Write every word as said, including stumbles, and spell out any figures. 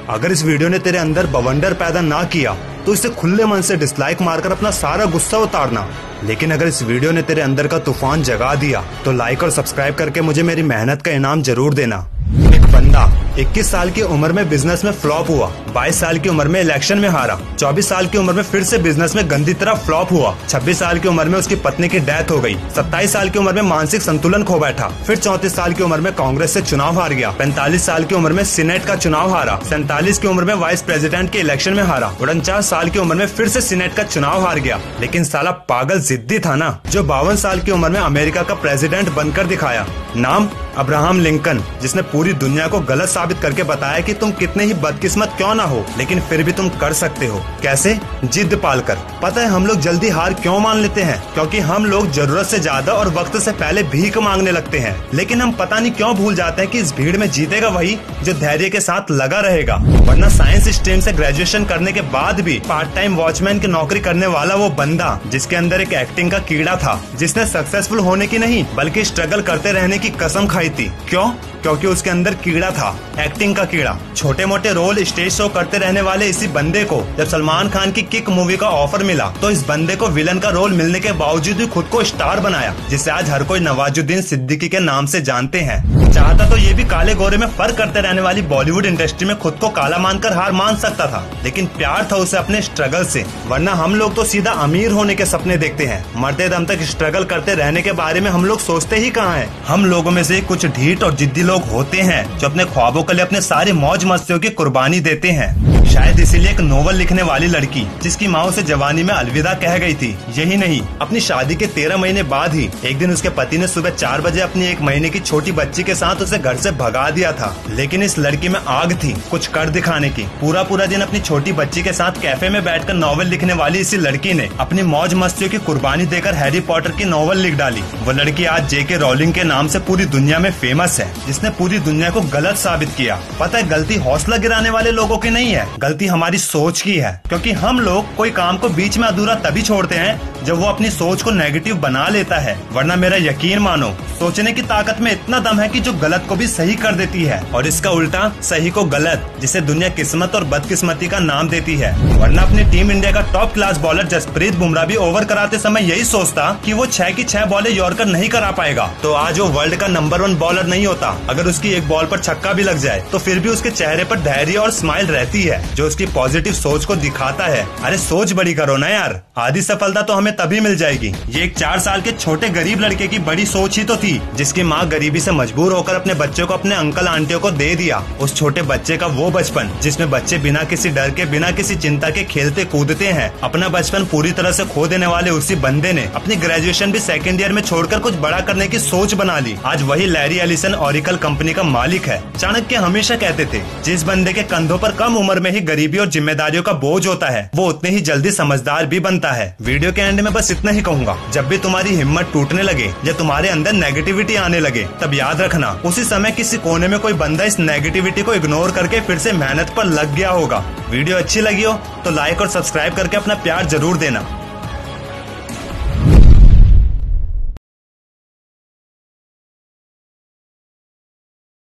अगर इस वीडियो ने तेरे अंदर बवंडर पैदा ना किया तो इसे खुले मन से डिसलाइक मारकर अपना सारा गुस्सा उतारना। लेकिन अगर इस वीडियो ने तेरे अंदर का तूफान जगा दिया तो लाइक और सब्सक्राइब करके मुझे मेरी मेहनत का इनाम जरूर देना। एक बंदा इक्कीस साल की उम्र में बिजनेस में फ्लॉप हुआ, बाईस साल की उम्र में इलेक्शन में हारा, चौबीस साल की उम्र में फिर से बिजनेस में गंदी तरह फ्लॉप हुआ, छब्बीस साल की उम्र में उसकी पत्नी की डेथ हो गई, सत्ताईस साल की उम्र में मानसिक संतुलन खो बैठा, फिर चौंतीस साल की उम्र में कांग्रेस से चुनाव हार गया, पैंतालीस साल की उम्र में सीनेट का चुनाव हारा, सैंतालीस की उम्र में वाइस प्रेसिडेंट के इलेक्शन में हारा, उनचास साल की उम्र में फिर से सीनेट का चुनाव हार गया। लेकिन साला पागल जिद्दी था ना, जो बावन साल की उम्र में अमेरिका का प्रेसिडेंट बनकर दिखाया। नाम अब्राहम लिंकन, जिसने पूरी दुनिया को गलत साबित करके बताया कि तुम कितने ही बदकिस्मत क्यों ना हो लेकिन फिर भी तुम कर सकते हो। कैसे? जिद पालकर। पता है हम लोग जल्दी हार क्यों मान लेते हैं? क्योंकि हम लोग जरूरत से ज्यादा और वक्त से पहले भीख मांगने लगते हैं। लेकिन हम पता नहीं क्यों भूल जाते हैं कि इस भीड़ में जीतेगा वही जो धैर्य के साथ लगा रहेगा। वरना साइंस स्ट्रीम से ग्रेजुएशन करने के बाद भी पार्ट टाइम वॉचमैन की नौकरी करने वाला वो बंदा जिसके अंदर एक एक्टिंग का कीड़ा था, जिसने सक्सेसफुल होने की नहीं बल्कि स्ट्रगल करते रहने की कसम खाई थी। क्यों? क्योंकि उसके अंदर कीड़ा था, एक्टिंग का कीड़ा। छोटे मोटे रोल स्टेज शो करते रहने वाले इसी बंदे को जब सलमान खान की किक मूवी का ऑफर मिला तो इस बंदे को विलन का रोल मिलने के बावजूद भी खुद को स्टार बनाया, जिसे आज हर कोई नवाजुद्दीन सिद्दीकी के नाम से जानते हैं। चाहता तो ये भी काले गोरे में फर्क करते रहने वाली बॉलीवुड इंडस्ट्री में खुद को काला मानकर हार मान सकता था, लेकिन प्यार था उसे अपने स्ट्रगल से। वरना हम लोग तो सीधा अमीर होने के सपने देखते हैं, मरते दम तक स्ट्रगल करते रहने के बारे में हम लोग सोचते ही कहाँ है। हम लोगों में से कुछ ढीठ और जिद्दी लोग होते हैं जो अपने ख्वाबों के लिए अपने सारे मौज मस्तियों की कुर्बानी देते हैं। शायद इसीलिए एक नोवेल लिखने वाली लड़की जिसकी माँ उसे जवानी में अलविदा कह गई थी, यही नहीं अपनी शादी के तेरह महीने बाद ही एक दिन उसके पति ने सुबह चार बजे अपनी एक महीने की छोटी बच्ची के साथ उसे घर से भगा दिया था। लेकिन इस लड़की में आग थी कुछ कर दिखाने की। पूरा पूरा दिन अपनी छोटी बच्ची के साथ कैफे में बैठकर नॉवेल लिखने वाली इसी लड़की ने अपनी मौज मस्तियों की कुर्बानी देकर हैरी पॉटर की नॉवेल लिख डाली। वो लड़की आज जे के रॉलिंग के नाम से पूरी दुनिया में फेमस है, जिसने पूरी दुनिया को गलत साबित किया। पता है गलती हौसला गिराने वाले लोगों की नहीं है, गलती हमारी सोच की है। क्योंकि हम लोग कोई काम को बीच में अधूरा तभी छोड़ते हैं जब वो अपनी सोच को नेगेटिव बना लेता है। वरना मेरा यकीन मानो, सोचने की ताकत में इतना दम है कि जो गलत को भी सही कर देती है, और इसका उल्टा सही को गलत, जिसे दुनिया किस्मत और बदकिस्मती का नाम देती है। वरना अपनी टीम इंडिया का top class bowler Jasprit Bumrah भी ओवर कराते समय यही सोचता कि वो छह की छह बॉलें यॉर्कर नहीं करा पाएगा तो आज वो वर्ल्ड का नंबर वन बॉलर नहीं होता। अगर उसकी एक बॉल पर छक्का भी लग जाए तो फिर भी उसके चेहरे पर धैर्य और स्माइल रहती है, जो उसकी पॉजिटिव सोच को दिखाता है। अरे सोच बड़ी करो ना यार, आधी सफलता तो हमें तभी मिल जाएगी। ये एक चार साल के छोटे गरीब लड़के की बड़ी सोच ही तो थी, जिसकी माँ गरीबी से मजबूर होकर अपने बच्चे को अपने अंकल आंटियों को दे दिया। उस छोटे बच्चे का वो बचपन जिसमें बच्चे बिना किसी डर के बिना किसी चिंता के खेलते कूदते हैं, अपना बचपन पूरी तरह से खो देने वाले उसी बंदे ने अपनी ग्रेजुएशन भी सेकेंड ईयर में छोड़कर कुछ बड़ा करने की सोच बना ली। आज वही लैरी एलिसन ओरेकल कंपनी का मालिक है। चाणक्य हमेशा कहते थे जिस बंदे के कंधों पर कम उम्र में ही गरीबी और जिम्मेदारियों का बोझ होता है वो उतने ही जल्दी समझदार भी बनता है। वीडियो के एंड में बस इतना ही कहूंगा, जब भी तुम्हारी हिम्मत टूटने लगे या तुम्हारे अंदर नेगेटिविटी आने लगे तब याद रखना उसी समय किसी कोने में कोई बंदा इस नेगेटिविटी को इग्नोर करके फिर से मेहनत पर लग गया होगा। वीडियो अच्छी लगी हो तो लाइक और सब्सक्राइब करके अपना प्यार जरूर देना।